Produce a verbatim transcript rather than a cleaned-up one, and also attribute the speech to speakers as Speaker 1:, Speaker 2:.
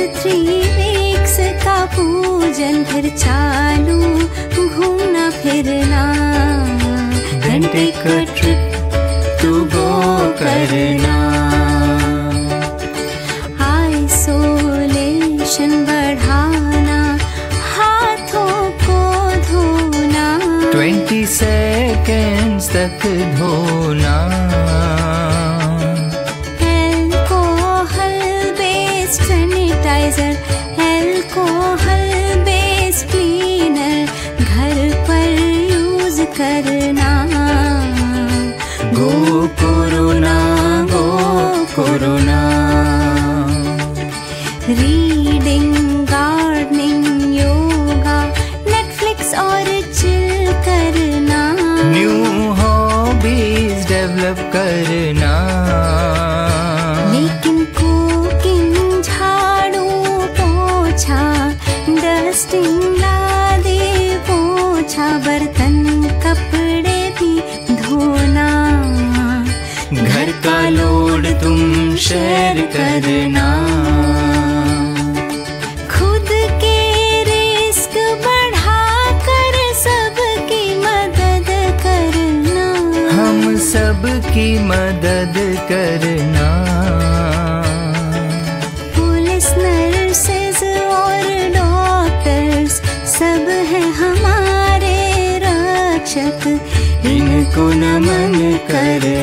Speaker 1: Three weeks का पूजन, फिर चालू घूमना फिरना।
Speaker 2: Then take a trip to go करना।
Speaker 1: आइसोलेशन बढ़ाना, हाथों को धोना,
Speaker 2: ट्वेंटी सेकेंड्स तक धोना।
Speaker 1: Alcohol based sanitiser, alcohol based cleaner घर पर यूज करना।
Speaker 2: Go Corona, go Corona.
Speaker 1: Reading, gardening, yoga, Netflix और चिल करना।
Speaker 2: न्यू हॉबीज डेवलप करना।
Speaker 1: लेकिन कुकिंग, झाड़ू पोछा, डस्टिंग, लादे पोछा, बर्तन कपड़े भी धोना।
Speaker 2: घर का लोड तुम शेयर करना।
Speaker 1: खुद के रिस्क बढ़ाकर सबकी मदद करना।
Speaker 2: हम सबकी मदद करना।
Speaker 1: पुलिस, नर्सेज और डॉक्टर्स सब हैं हमारे रक्षक,
Speaker 2: इनको नमन करना।